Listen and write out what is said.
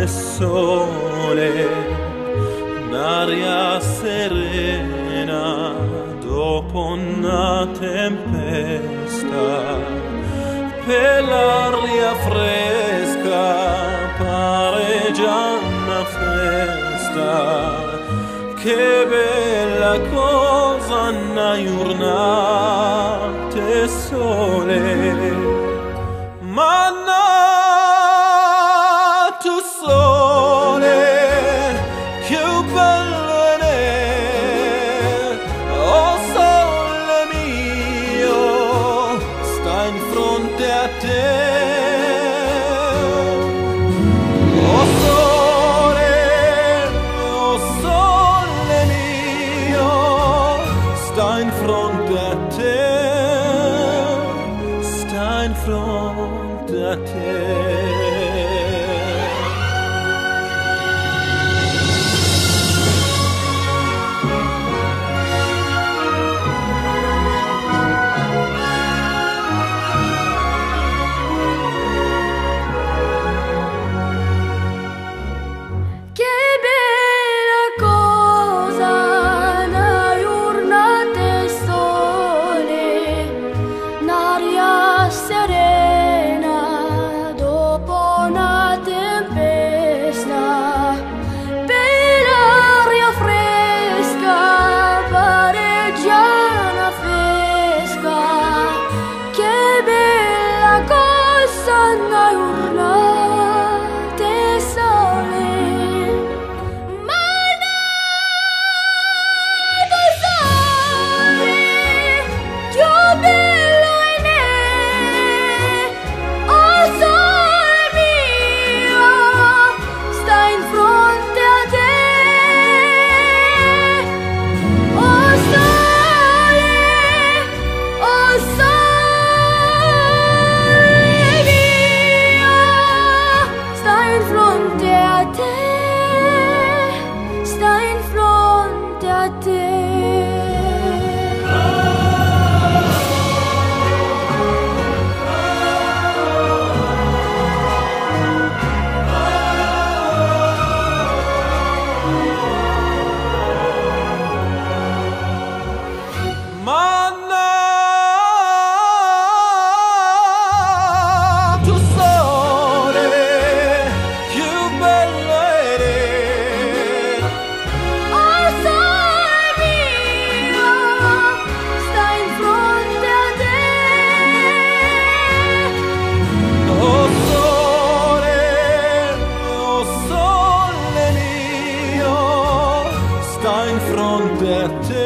sole, un'aria serena dopo una tempesta, per l'aria fresca pare già una festa. Che bella cosa una giornata sole, ma tu sole, che bello è, oh sole mio, sta in fronte a te. Oh sole mio, sta in fronte a te, sta in fronte a te. Serena dopo una tempesta, per l'aria fresca pareggia una festa. Che bella cosa una giornata sole, ma tu sole, che bello è. Sta in fronte a te. Sta in fronte a te.